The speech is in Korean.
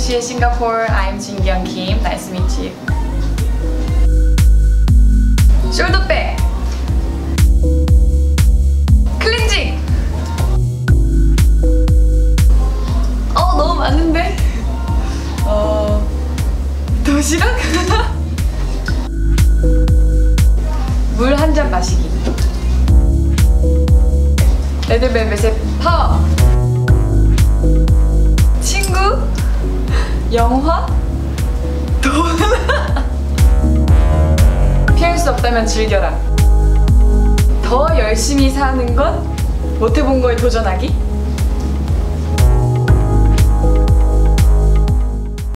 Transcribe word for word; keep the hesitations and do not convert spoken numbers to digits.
appreciate Singapore. I'm Jin-Kyung Kim. Nice to meet you. 숄더백, 클렌징. 어 너무 많은데. 어 도시락. 물 한 잔 마시기. 레드벨벳의 파워. 친구, 영화, 돈. 피할 수 없다면 즐겨라. 더 열심히 사는 건 못해본 거에 도전하기.